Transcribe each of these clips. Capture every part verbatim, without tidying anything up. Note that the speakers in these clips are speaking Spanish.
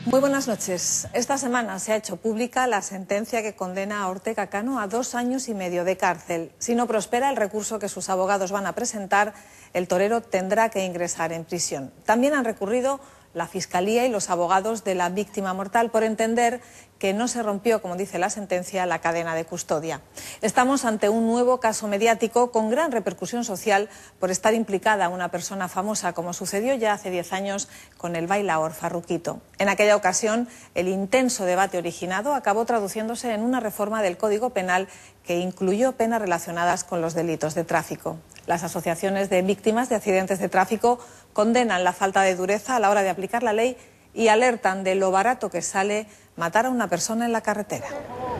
Muy buenas noches. Esta semana se ha hecho pública la sentencia que condena a Ortega Cano a dos años y medio de cárcel. Si no prospera el recurso que sus abogados van a presentar, el torero tendrá que ingresar en prisión. También han recurrido la Fiscalía y los abogados de la víctima mortal por entender que no se rompió, como dice la sentencia, la cadena de custodia. Estamos ante un nuevo caso mediático con gran repercusión social por estar implicada una persona famosa, como sucedió ya hace diez años con el bailaor Farruquito. En aquella ocasión, el intenso debate originado acabó traduciéndose en una reforma del Código Penal que incluyó penas relacionadas con los delitos de tráfico. Las asociaciones de víctimas de accidentes de tráfico condenan la falta de dureza a la hora de aplicar la ley y alertan de lo barato que sale matar a una persona en la carretera.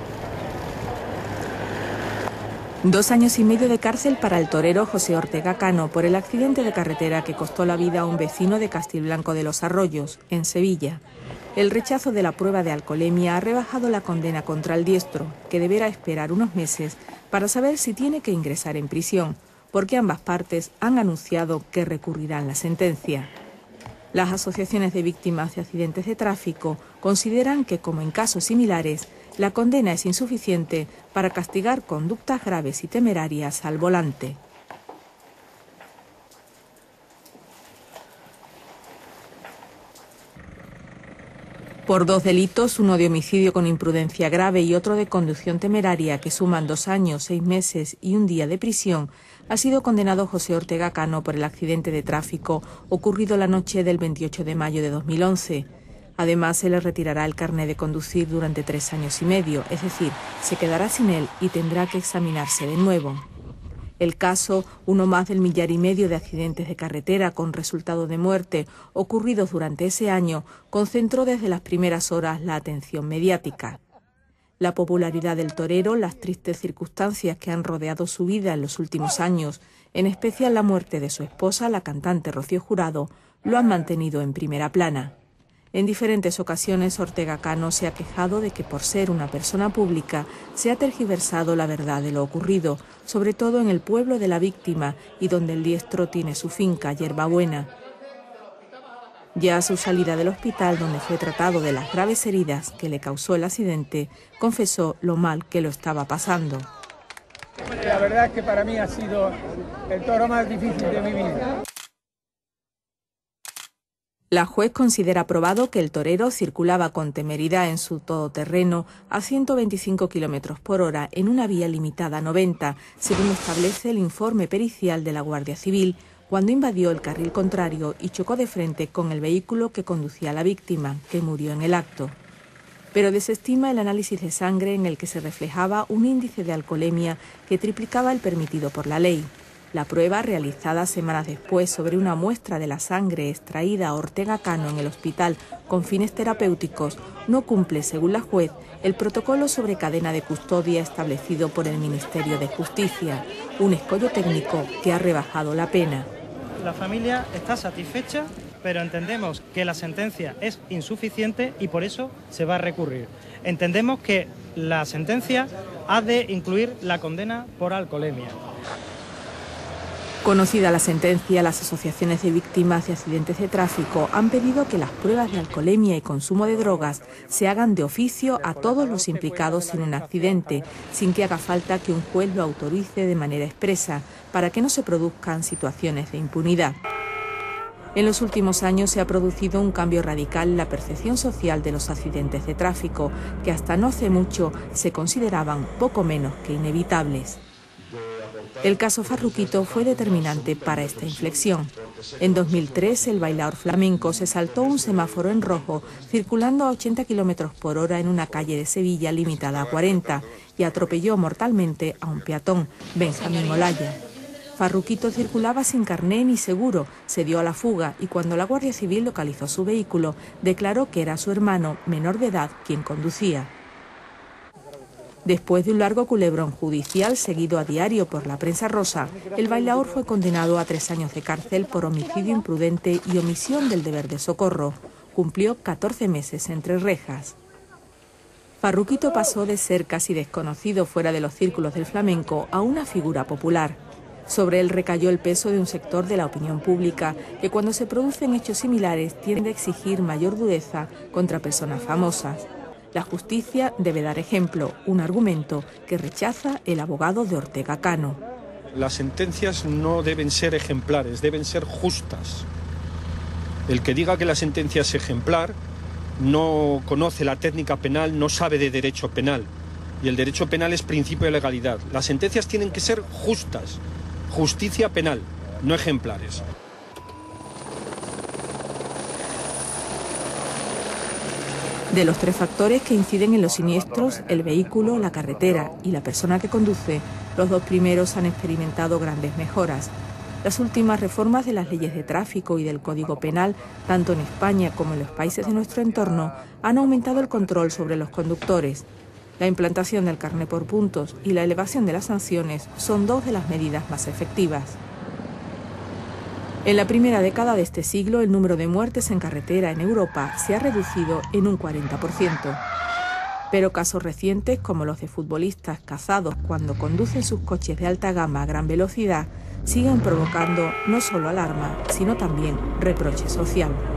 Dos años y medio de cárcel para el torero José Ortega Cano por el accidente de carretera que costó la vida a un vecino de Castilblanco de los Arroyos, en Sevilla. El rechazo de la prueba de alcoholemia ha rebajado la condena contra el diestro, que deberá esperar unos meses para saber si tiene que ingresar en prisión, porque ambas partes han anunciado que recurrirán la sentencia. Las asociaciones de víctimas de accidentes de tráfico consideran que, como en casos similares, la condena es insuficiente para castigar conductas graves y temerarias al volante. Por dos delitos, uno de homicidio con imprudencia grave y otro de conducción temeraria, que suman dos años, seis meses y un día de prisión, ha sido condenado José Ortega Cano por el accidente de tráfico ocurrido la noche del veintiocho de mayo de dos mil once. Además, se le retirará el carné de conducir durante tres años y medio, es decir, se quedará sin él y tendrá que examinarse de nuevo. El caso, uno más del millar y medio de accidentes de carretera con resultado de muerte ocurridos durante ese año, concentró desde las primeras horas la atención mediática. La popularidad del torero, las tristes circunstancias que han rodeado su vida en los últimos años, en especial la muerte de su esposa, la cantante Rocío Jurado, lo han mantenido en primera plana. En diferentes ocasiones, Ortega Cano se ha quejado de que por ser una persona pública se ha tergiversado la verdad de lo ocurrido, sobre todo en el pueblo de la víctima y donde el diestro tiene su finca, Hierbabuena. Ya a su salida del hospital, donde fue tratado de las graves heridas que le causó el accidente, confesó lo mal que lo estaba pasando. La verdad es que para mí ha sido el toro más difícil de mi vida. La juez considera probado que el torero circulaba con temeridad en su todoterreno a ciento veinticinco kilómetros por hora en una vía limitada a noventa, según establece el informe pericial de la Guardia Civil, cuando invadió el carril contrario y chocó de frente con el vehículo que conducía a la víctima, que murió en el acto. Pero desestima el análisis de sangre en el que se reflejaba un índice de alcoholemia que triplicaba el permitido por la ley. La prueba, realizada semanas después sobre una muestra de la sangre extraída a Ortega Cano en el hospital con fines terapéuticos, no cumple, según la juez, el protocolo sobre cadena de custodia establecido por el Ministerio de Justicia, un escollo técnico que ha rebajado la pena. La familia está satisfecha, pero entendemos que la sentencia es insuficiente y por eso se va a recurrir. Entendemos que la sentencia ha de incluir la condena por alcoholemia. Conocida la sentencia, las asociaciones de víctimas de accidentes de tráfico han pedido que las pruebas de alcoholemia y consumo de drogas se hagan de oficio a todos los implicados en un accidente, sin que haga falta que un juez lo autorice de manera expresa, para que no se produzcan situaciones de impunidad. En los últimos años se ha producido un cambio radical en la percepción social de los accidentes de tráfico, que hasta no hace mucho se consideraban poco menos que inevitables. El caso Farruquito fue determinante para esta inflexión. En dos mil tres, el bailaor flamenco se saltó un semáforo en rojo, circulando a ochenta kilómetros por hora en una calle de Sevilla limitada a cuarenta, y atropelló mortalmente a un peatón, Benjamín Olaya. Farruquito circulaba sin carné ni seguro, se dio a la fuga y cuando la Guardia Civil localizó su vehículo, declaró que era su hermano, menor de edad, quien conducía. Después de un largo culebrón judicial seguido a diario por la prensa rosa, el bailaor fue condenado a tres años de cárcel por homicidio imprudente y omisión del deber de socorro. Cumplió catorce meses entre rejas. Farruquito pasó de ser casi desconocido fuera de los círculos del flamenco a una figura popular. Sobre él recayó el peso de un sector de la opinión pública que cuando se producen hechos similares tiende a exigir mayor dureza contra personas famosas. La justicia debe dar ejemplo, un argumento que rechaza el abogado de Ortega Cano. Las sentencias no deben ser ejemplares, deben ser justas. El que diga que la sentencia es ejemplar no conoce la técnica penal, no sabe de derecho penal. Y el derecho penal es principio de legalidad. Las sentencias tienen que ser justas. Justicia penal, no ejemplares. De los tres factores que inciden en los siniestros, el vehículo, la carretera y la persona que conduce, los dos primeros han experimentado grandes mejoras. Las últimas reformas de las leyes de tráfico y del Código Penal, tanto en España como en los países de nuestro entorno, han aumentado el control sobre los conductores. La implantación del carné por puntos y la elevación de las sanciones son dos de las medidas más efectivas. En la primera década de este siglo, el número de muertes en carretera en Europa se ha reducido en un cuarenta por ciento. Pero casos recientes, como los de futbolistas cazados cuando conducen sus coches de alta gama a gran velocidad, siguen provocando no solo alarma, sino también reproche social.